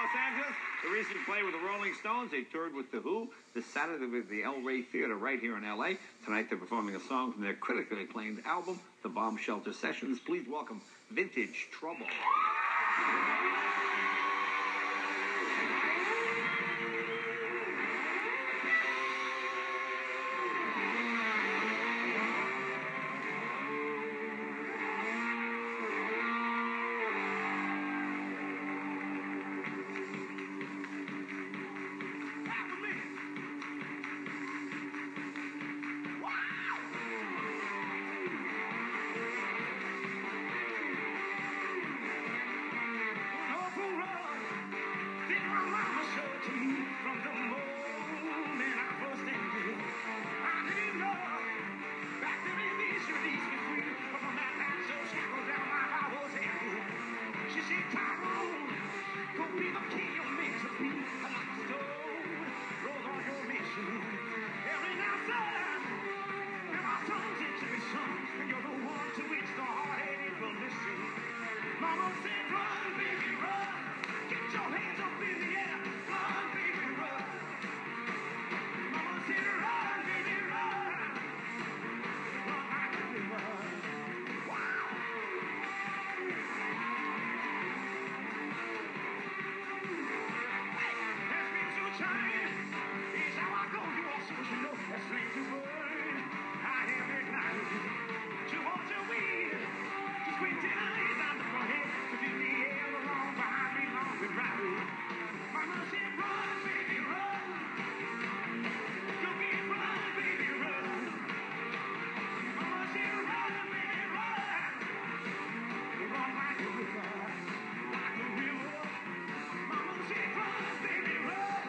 Los Angeles. The recent play with the Rolling Stones. They toured with The Who. This Saturday with the El Rey Theater right here in L.A. Tonight they're performing a song from their critically acclaimed album, The Bomb Shelter Sessions. Please welcome Vintage Trouble. Mama said, run, baby, run. Get your hands up in the air. Run, baby, run. Mama said, run, baby, run. Run like a river. Wow. Hey, that's been so trying. It's how I go. You also should know that strange to burn. I am ignited. To want to win. Just quit tonight. I'm the front head. Mama said, run, baby, run. Go get run, baby, run. Mama said, run, baby, run. Run like a river, like a river. Mama said, run, baby, run.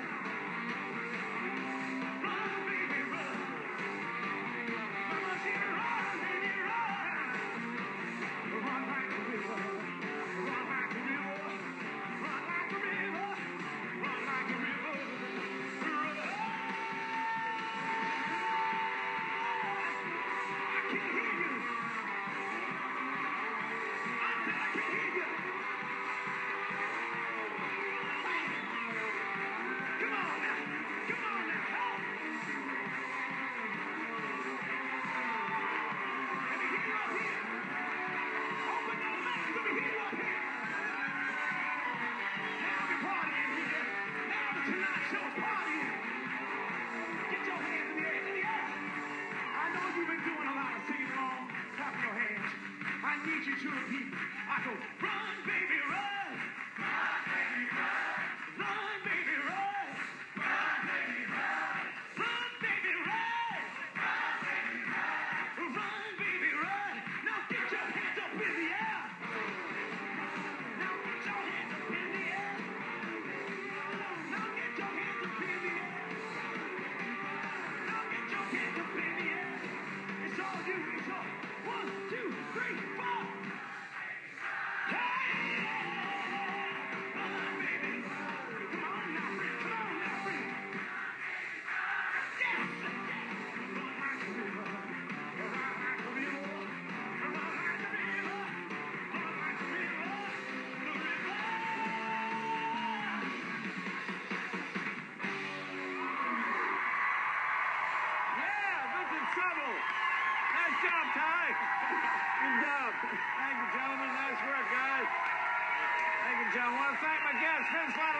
Run, baby, run. Mama said, run, baby, run. Run like a river, run like a river. Run like a river. I need you to repeat. I go, run, baby, run. Run, baby, run. Run, baby, run. Run, baby, run. Run, baby, run. Run, baby, run. Run, baby, run. Now get your hands up in the air. Now get your hands up in the air. Now get your hands up in the air. Now get your hands up in the air. It's all you. It's all. 1, 2, 3, 4. Nice job, Ty. Good job. Thank you, gentlemen. Nice work, guys. Thank you, John. I want to thank my guest, Vince Lotto.